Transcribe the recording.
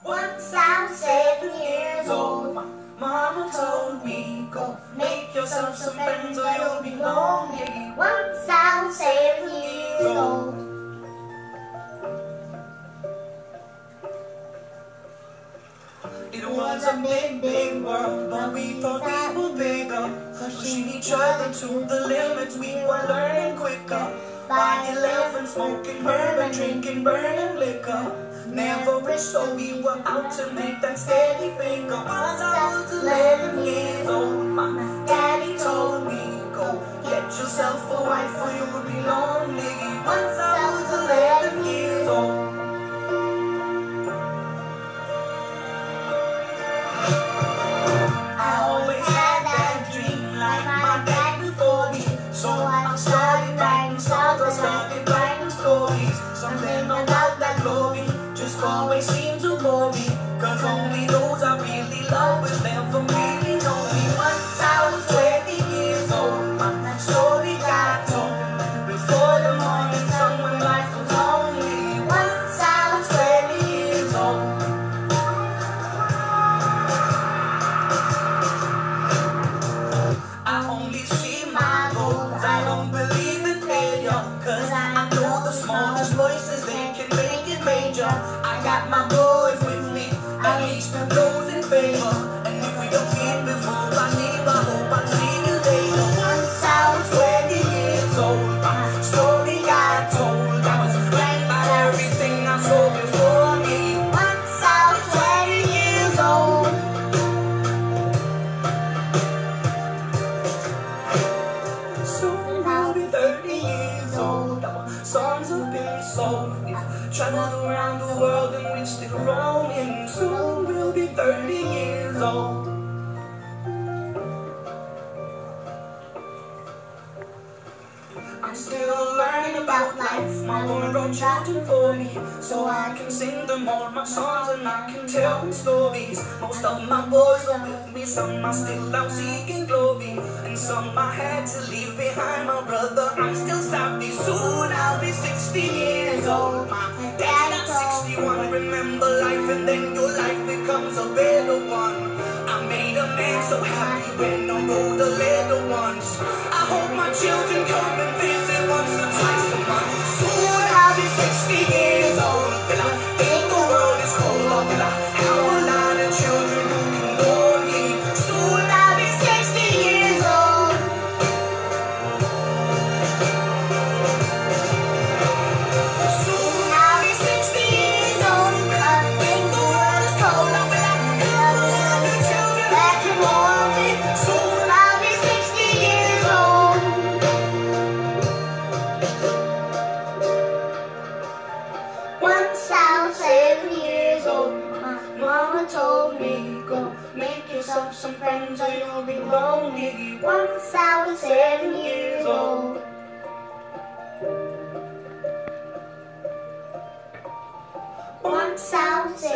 Once I was 7 years old, my mama told me, go make yourself some friends or you'll be lonely. Once I was 7 years old. It was a big, big world, but we thought we were bigger, pushing each other to the limits. We were learning quicker. By 11, smoking herb, drinking burning liquor. Never rich, so we were out to make that steady figure. Once I was 11 years old, my daddy told me, go get yourself a wife or you'll be lonely. Once I was 11 years old. I always had that dream like my dad before me, so I started writing songs, I started writing stories. Something about that glory just always seemed to bore me, cause only those I really love will never really know me. Once I was 20 years old, my story got told before the morning sun when life was lonely. Once I was 20 years old. I only see my goals, I don't believe in failure, cause I know the smallest voices, they can make it major. I got my boys with me, at least those in favor, and if we don't meet before I leave, I hope I'll see you later. Once I was 20 years old, my story got told. I was right by everything I saw before me. Once I was 20 years old. Soon I'll be 30 years old. Our songs have been sold. We've traveled around the world and we're still roaming. Soon we'll be 30 years old. I'm still learning about life. My woman wrote children for me, so I can sing them all my songs and I can tell them stories. Most of my boys are with me, some are still out seeking glory, and some I had to leave behind. My brother, I'm still savvy. Soon I'll be 60 years old. My dad at 61. Remember life and then your life becomes a better one. I made a man so happy when I wrote the little ones. I hope my children come and visit once or twice a month. Soon I'll be 60 years old. Will I think the world is cold, or will I have a lot of children who can know me? Soon I'll be 60 years old. Soon I'll be 60 years old. Will I think the world is cold, or will I have a lot of children that can hold me? Soon I'll be 60 years old. Once I was 7 years old, my mama told me, go make yourself some friends or you'll be lonely. Once I was 7 years old. Once I was 7